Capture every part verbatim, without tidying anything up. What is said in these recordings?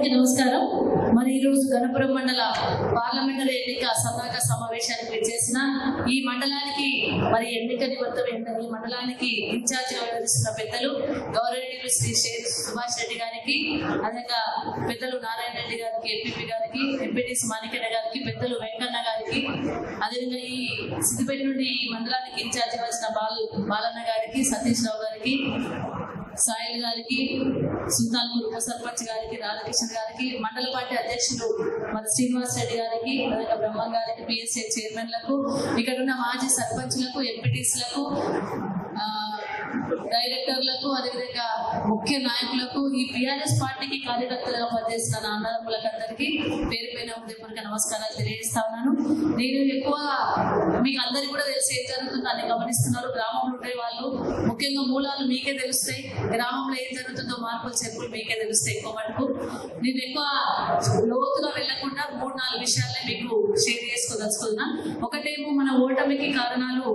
అందరికీ నమస్కారం. మరి ఈరోజు గణపురం మండల పార్లమెంటరీ ఎన్నిక సన్నాహక సమావేశానికి విచ్చేసిన ఈ మండలానికి మరి ఎన్నిక నిమిత్తం ఈ మండలానికి ఇన్ఛార్జిగా వ్యవహరిస్తున్న పెద్దలు గౌరవనీయులు శ్రీ షేర్ సుభాష్ రెడ్డి గారికి, అదేవిధంగా పెద్దలు నారాయణ రెడ్డి గారికి, ఎంపీపీ గారికి, ఎంపీటీసీ మాణిక్య గారికి, పెద్దలు వెంకన్న గారికి, అదేవిధంగా ఈ సిద్దిపేట నుండి ఈ మండలానికి ఇన్ఛార్జిగా వచ్చిన బాలు బాలన్న గారికి, సతీష్ రావు గారికి, సాయిల్ గారికి, సుల్తాన్పూర్ ఉప సర్పంచ్ గారికి, రాధాకృష్ణ గారికి, మండల పార్టీ అధ్యక్షులు మరి శ్రీనివాస్ రెడ్డి గారికి, అదేవిధంగా బ్రహ్మ గారికి, పిఎస్ఏ చైర్మన్లకు, ఇక్కడ ఉన్న మాజీ సర్పంచ్లకు, ఎంపీటీసీలకు, డైరెక్టర్లకు, అదేవిధంగా ముఖ్య నాయకులకు, ఈ పిఆర్ఎస్ పార్టీకి కార్యకర్తలుగా పనిచేసిన నా అన్నదమ్ములకు అందరికీ పేరు పైన హృదయపూర్వక నమస్కారాలు తెలియజేస్తా ఉన్నాను. నేను ఎక్కువగా మీకు అందరికీ కూడా తెలిసి ఏం జరుగుతుందని గమనిస్తున్నారు. గ్రామంలో ఉండే వాళ్ళు ముఖ్యంగా మూలాలు మీకే తెలుస్తాయి, గ్రామంలో ఏం జరుగుతుందో మార్పులు చెప్పులు మీకే తెలుస్తాయి. ఎక్కువ మటుకు నేను ఎక్కువ లోతుగా వెళ్లకుండా మూడు నాలుగు విషయాలే మీకు షేర్ చేసుకోదలుచుకున్నా. ఒకటేమో మన ఓటమికి కారణాలు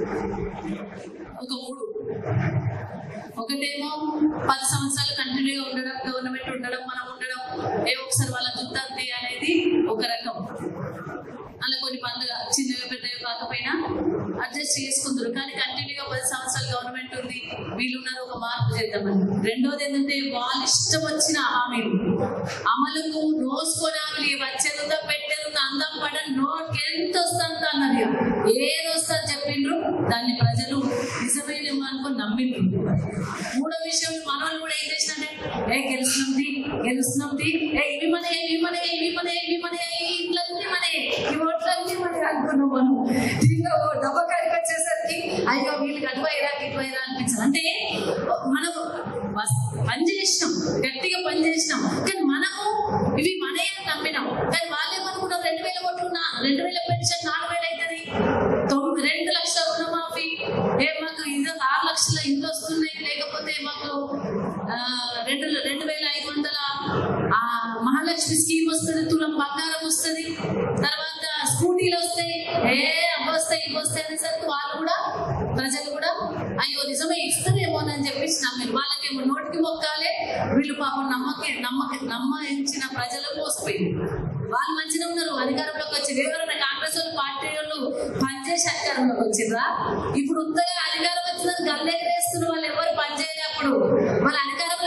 ఒక మూడు. ఒకటేమో పది సంవత్సరాలు కంటిన్యూగా ఉండడం, గవర్నమెంట్ ఉండడం, మనం ఉండడం, ఏ ఒకసారి వాళ్ళ దుద్దంతి అనేది ఒక రకం. అలా కొన్ని పనులు చిన్నగా పెద్దగా కాకపోయినా అడ్జస్ట్ చేసుకుంటారు. కానీ కంటిన్యూగా పది సంవత్సరాలు గవర్నమెంట్ ఉంది, వీళ్ళున్నారు, ఒక మార్పు చేద్దామని. రెండోది ఏంటంటే వాళ్ళు ఇష్టం వచ్చిన హామీలు అమలుకు రోజుకోనాలి, వచ్చేదా పెట్టేదా అందం పడ నోట్ ఎంత వస్తుందో అన్నది, ఏది వస్తుందని చెప్పిండ్రు, దాన్ని ప్రజలు నిజమేనేమో అనుకుని నమ్మిండ్రు. మూడో విషయం మనోళ్ళు కూడా ఏం చేసినట్టే, ఏ గెలుస్తుంది గెలుస్తుంది ఏ ఇవి మన ఇవి మన ఇవి మన ఇవి మన ఇట్లన్నీ మన ఈ ఓట్లన్నీ మనకి అనుకున్నాం. మనం దీంట్లో డబ్బకాడికి వచ్చేసరికి అయ్యో వీళ్ళకి అటువైరా ఇటువైరా అనిపించింది. అంటే మనం పని చేసినాం, గట్టిగా పని చేసినాం, కానీ మనము ఇవి మనమే నమ్మినాం. కానీ వాళ్ళేమనుకున్నాం, రెండు వేల ఓట్లు రెండు వేల పెన్షన్ నాలుగు వేలు అవుతుంది, తొమ్మిది రెండు లక్షల రుణమాఫీ, ఏ మాకు ఇది ఆరు లక్షల ఇంట్లో వస్తున్నాయి, లేకపోతే మాకు రెండు రెండు వేల ఐదు వందల మహాలక్ష్మి స్కీమ్ వస్తుంది, తులం బంగారం వస్తుంది, తర్వాత స్కూటీలు వస్తాయి, ఏ అవి వస్తాయి ఇవి వస్తాయి అనేసరికి వాళ్ళు కూడా ప్రజలు కూడా అయ్యో నిజమే ఇస్తారేమోనని చెప్పేసి నమ్మారు. వాళ్ళకేమో నోటికి మొక్కాలే, వీళ్ళు పాపం నమ్మకి నమ్మకి నమ్మించిన ప్రజలు మోసపోయింది. వాళ్ళు మంచిగా ఉన్నారు, అధికారంలోకి వచ్చింది. ఎవరైనా కాంగ్రెస్ వాళ్ళు పార్టీ వాళ్ళు పనిచేసి అధికారంలోకి వచ్చిండ్రా? ఇప్పుడు ఉత్తగా అధికారం వచ్చిందని గల్లెగరేస్తున్నారు. వాళ్ళు ఎవరు పనిచేయలే, అప్పుడు వాళ్ళ అధికారం